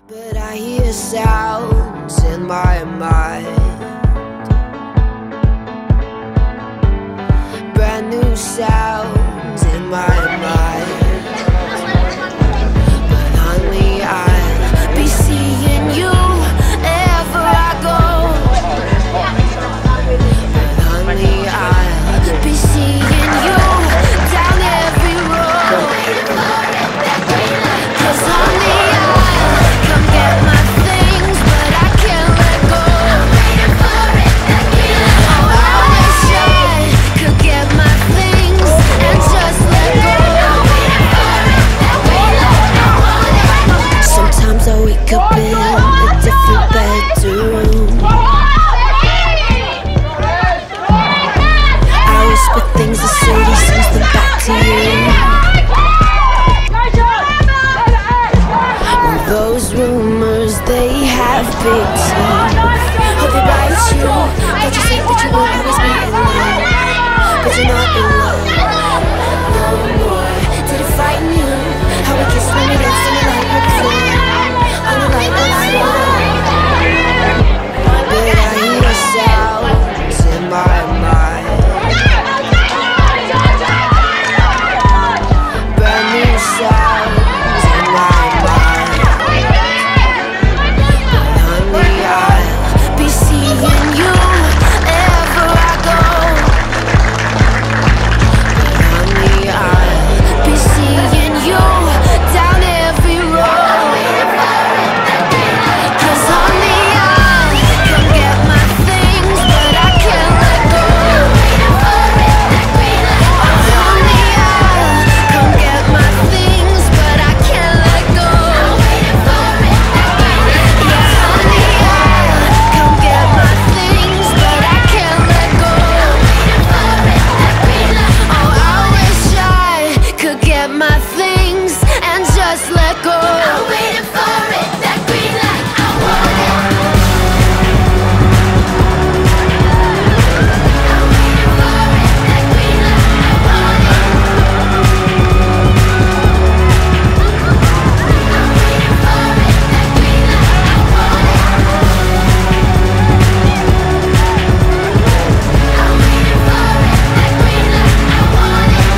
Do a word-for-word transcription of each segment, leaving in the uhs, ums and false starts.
But I hear sounds in my mind, brand new sounds in my mind. But honey, I'll be seeing you wherever I go. But honey, I'll be seeing you down every road. 'Cause honey, I'll come get my things, but I can't let go. Oh, I wish I could get my things and just let go. Sometimes I wake up in a different bedroom. I whisper things the city sends them back to you. Those rumors, they have big teeth. Hope they bite you. Don't you say that you will always be in love, but you're not in love no more. Did it frighten you? How we kissed when we danced on the light of the floor, on the light of the floor. But I hear sounds in my mind, brand new sounds in my mind. Seeing you wherever I go. But honey, I'll be seeing you down every road. 'Cause honey, I'll come get my things, but I can't let go. Oh, honey, I'll come get my things, but I can't let go. Yeah, honey, I'll come get my things, but I can't let go. Oh, I wish I could get my things and just let go. I'm waiting for it, that green light, I want it. I'm waiting for it, that green light, I want it. I'm waiting for it, that green light, I want it. I'm waiting for it, that green light, I want it.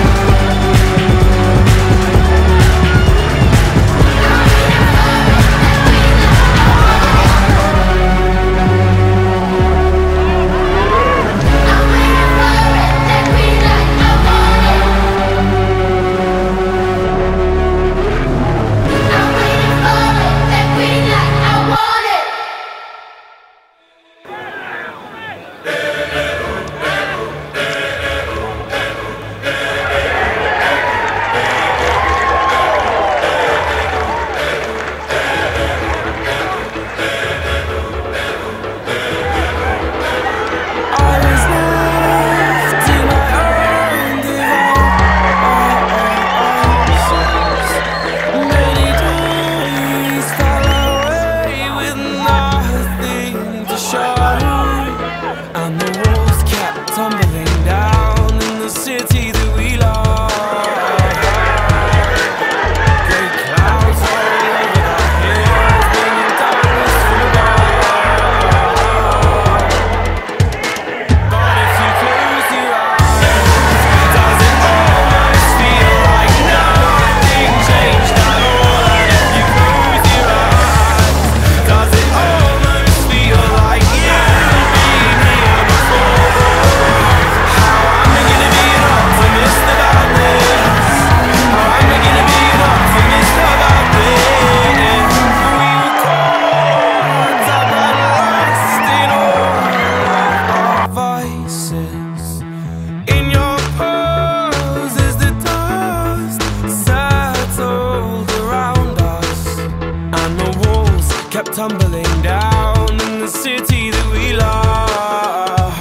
Tumbling down in the city that we love.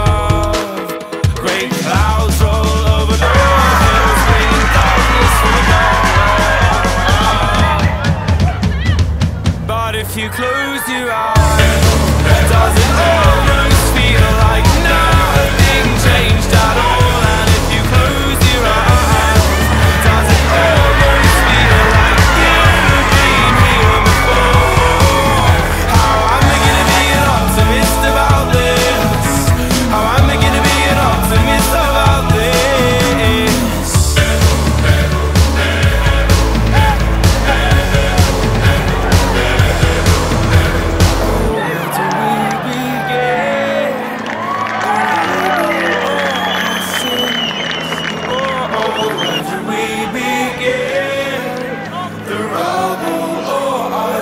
Great clouds roll over the hills, bringing darkness from above. But if you close your eyes, does it almost feel like nothing changed at all? And if you close your eyes, does it almost feel like you've been here before?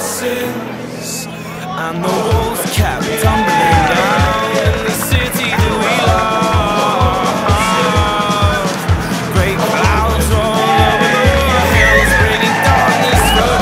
promises, and the walls kept tumbling down in the city that we love. Great clouds roll over the hills, bringing darkness from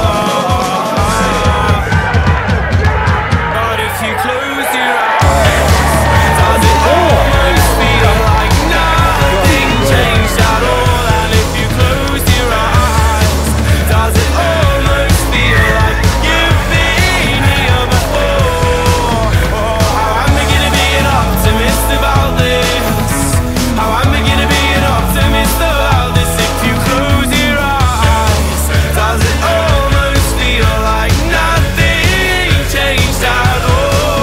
above. But if you close your eyes, does it almost feel like nothing changed at all? And if you close your eyes, does it almost feel like you've been here before? Oh, how I'm beginning to be an optimist about this. How I'm beginning to be an optimist about this. If you close your eyes, does it almost feel like nothing changed at all?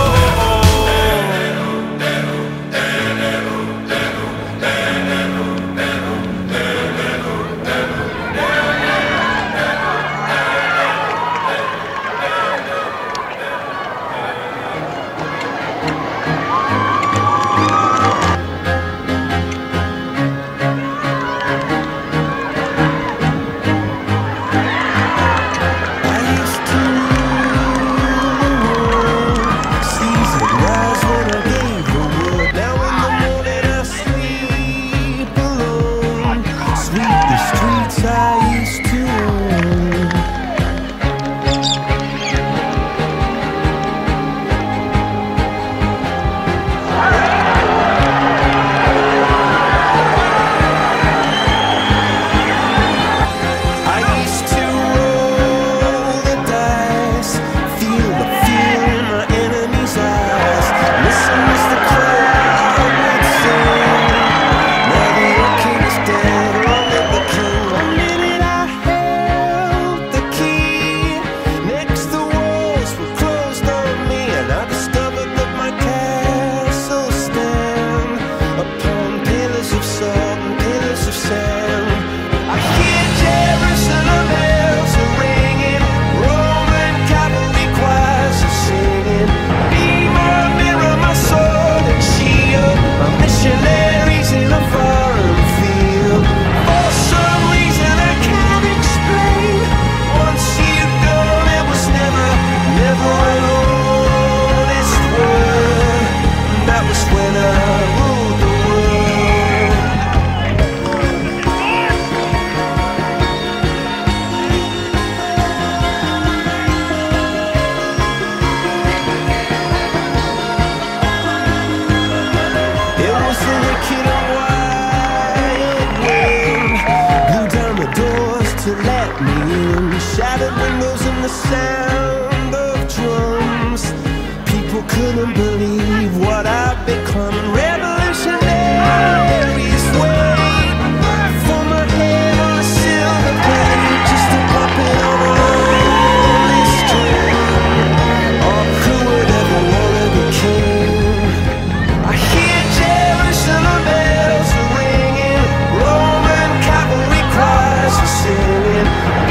Shattered windows and the sound of drums. People couldn't believe what I've become. Revolutionaries wait for my head on a silver plate, just a puppet on a lonely string. Oh, who would ever wanna be king? I hear Jerusalem bells are ringing, Roman cavalry cries are singing.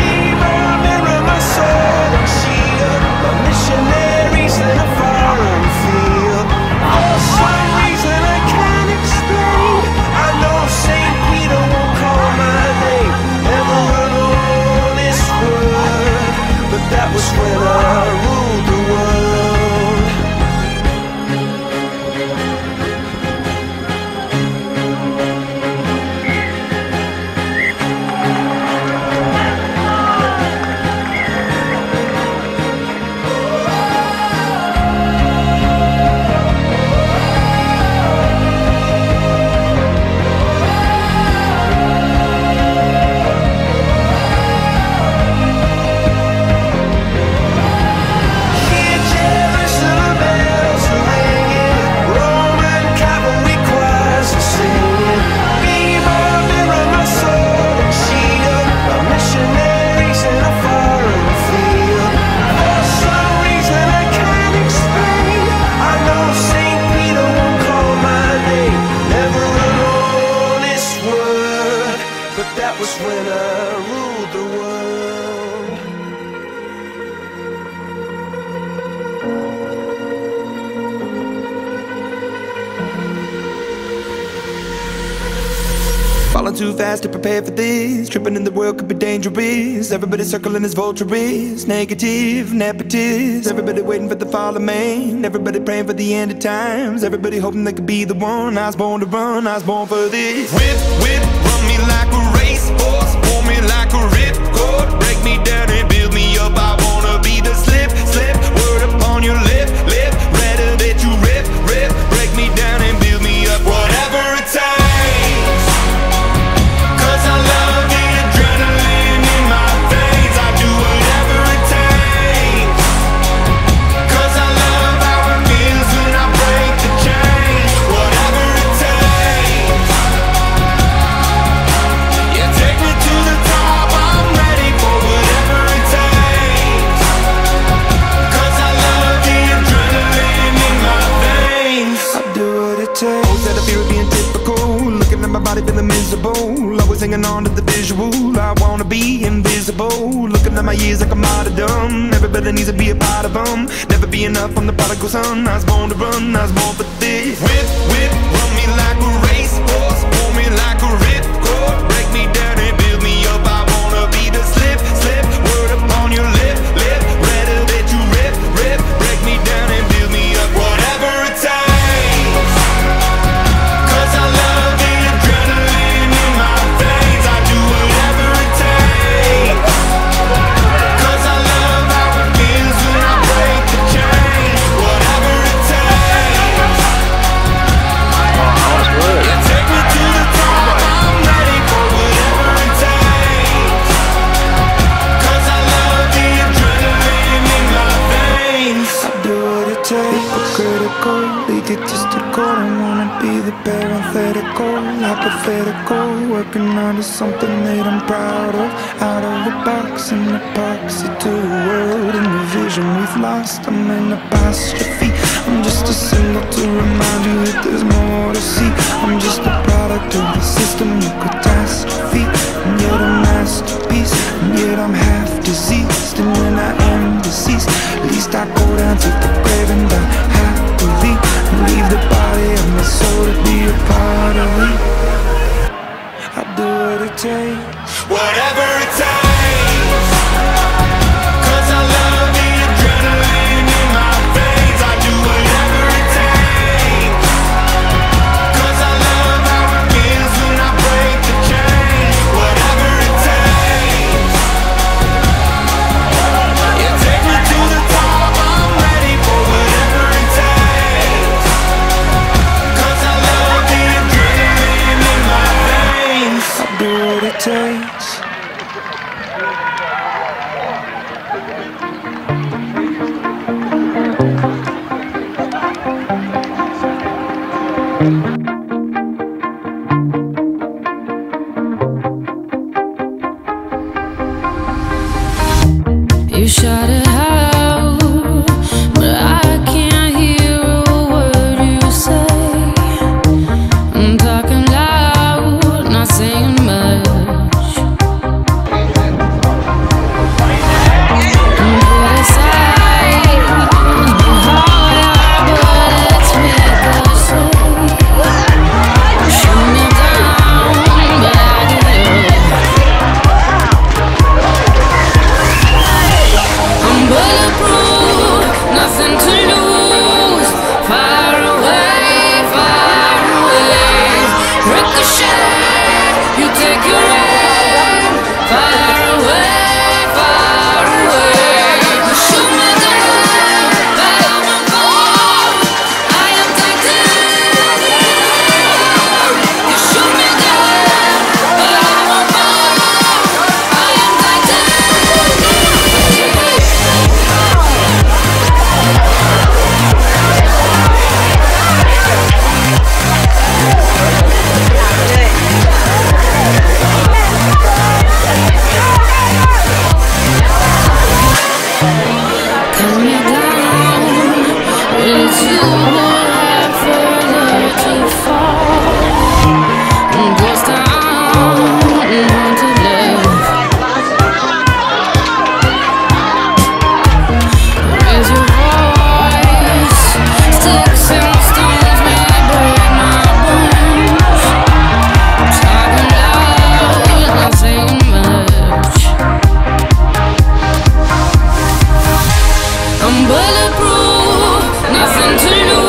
Missionaries in a foreign field. For some reason I can't explain, I know Saint Peter won't call my name ever on this world, but that was when I ruled the world. too fast to prepare for this. Tripping in the world could be dangerous. Everybody circling as vultures. Negative, nepotist. Everybody waiting for the fall of man. Everybody praying for the end of times. Everybody hoping they could be the one. I was born to run, I was born for this. Whip, whip, run me like a racehorse. Pull me like a ripcord. Break me down and build me up. I wanna be the slip, slip. Word upon your lip, lip. Rather that you rip, rip. Break me down and build me up. Whatever it takes. Cause I love the adrenaline in my veins. I do whatever it takes. Cause I love how it feels when I break the chains. Whatever it takes. Yeah, take me to the top. I'm ready for whatever it takes. Cause I love the adrenaline in my veins. I do what it takes. Always had a fear of being typical. Looking at my body feeling miserable. Always hanging on to the visual. I wanna be invisible. Looking at my years like a martyrdom. Everybody needs to be a part of them. Never be enough, I'm the prodigal son. I was born to run, I was born for this. Whip, whip, run me like a racehorse. Pull me like a ripcord. Break me down and build me up. I wanna be the slip, slip. Word upon your lip, lip. Rather that you rip, rip. Break me down and build me up. Whatever it takes. Cause I love the adrenaline in my veins. I do whatever it takes. Cause I love how it feels when I break the chains. Whatever it takes. Yeah, take me to the top. I'm ready for whatever it takes. Cause I love the adrenaline in my veins. I do what it takes. Critical, egotistical. Don't wanna be the parenthetical, hypothetical. Working on to something that I'm proud of. Out of the box, an epoxy to a world. In the vision we've lost, I'm an apostrophe. I'm just a symbol to remind you that there's more to see. I'm just a product of the system of catastrophe. And yet a masterpiece, and yet I'm half diseased. And when I am deceased, at least I go down to the grave and die happily. And leave the body of my soul to be a part of me. I do what it takes. Whatever it takes. Cause I love the adrenaline in my veins. I do whatever it takes. Cause I love how it feels when I break the chains. Whatever it takes. Yeah, take me to the top. I'm ready for whatever it takes. Cause I love the adrenaline in my veins. I do what it takes. You shout it out, but I can't hear a word you say. I'm talking loud, not saying much. I'm put aside, harder, but it's ricochet. Shoot me down, but I get up. I'm bulletproof, nothing to lose. Far away, far away. Ricochet, you take your aim. Far away, far away. You shoot me down, but I'm a bomb. I am titanium. You shoot me down, but I'm a bomb. I am titanium. Cut me down, it's you that have further to fall. Ghost town, haunted love. Raise your voice, sticks and stones may break my bones. Talking loud. I'm bulletproof, nothing to lose.